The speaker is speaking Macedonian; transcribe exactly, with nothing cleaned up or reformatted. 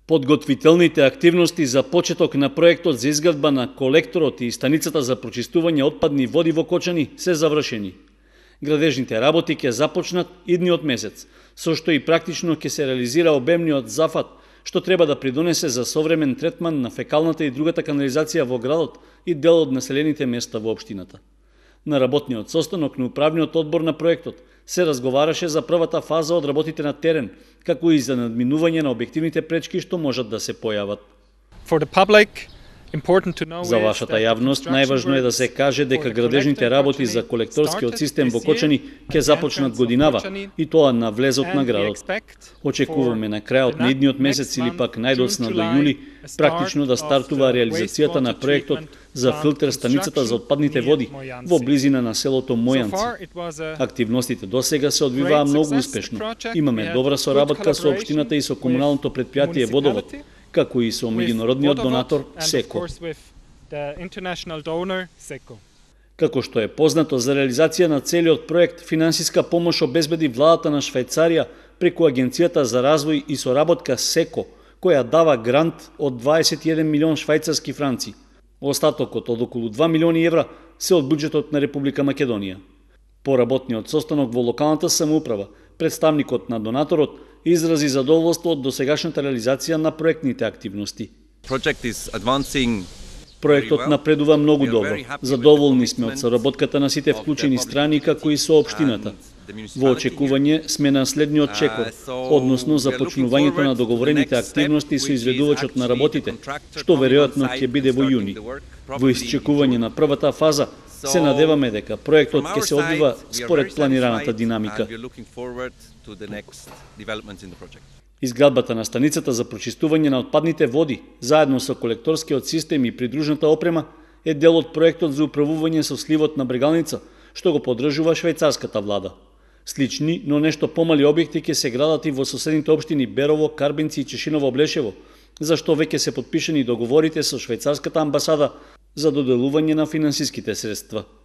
Подготвителните активности за почеток на проектот за изградба на колекторот и станицата за прочистување отпадни води во Кочани се завршени. Градежните работи ќе започнат идниот месец, со што и практично ќе се реализира обемниот зафат, што треба да придонесе за современ третман на фекалната и другата канализација во градот и дел од населените места во општината. На работниот состанок на управниот одбор на проектот се разговараше за првата фаза од работите на терен, како и за надминување на објективните пречки што можат да се појават. За вашата јавност најважно е да се каже дека градежните работи за колекторскиот систем во Кочани ќе започнат годинава, и тоа на влезот на градот. Очекуваме на крајот на идниот месец или пак најдоцна до јули практично да стартува реализацијата на проектот за филтер станицата за отпадните води во близина на селото Мојанци. Активностите досега се одвиваа многу успешно. Имаме добра соработка со општината и со комуналното претпријатие Водовод, како и со меѓународниот донатор СЕКО. Како што е познато, за реализација на целиот проект финансиска помош обезбеди владата на Швајцарија преку Агенцијата за развој и соработка СЕКО, која дава грант од дваесет и еден милион швајцарски франци. Остатокот од околу два милиони евра се од буџетот на Република Македонија. По работниот состанок во локалната самоуправа, представникот на донаторот изрази задоволство од досегашната реализација на проектните активности. Проектот напредува многу добро. Задоволни сме од соработката на сите вклучени страни, како и со општината. Во очекување сме на следниот чекор, односно започнувањето на договорените активности со изведувачот на работите, што веројатно ќе биде во јуни. Во исчекување на првата фаза, се надеваме дека проектот ќе се одвива според планираната динамика. Изградбата на станицата за прочистување на отпадните води, заедно со колекторскиот систем и придружната опрема, е дел од проектот за управување со сливот на Брегалница, што го поддржува швајцарската влада. Слични, но нешто помали објекти ќе се градат и во соседните општини Берово, Карбинци и Чешиново-Блешево, за што веќе се потпишани договорите со швајцарската амбасада за доделување на финансиските средства.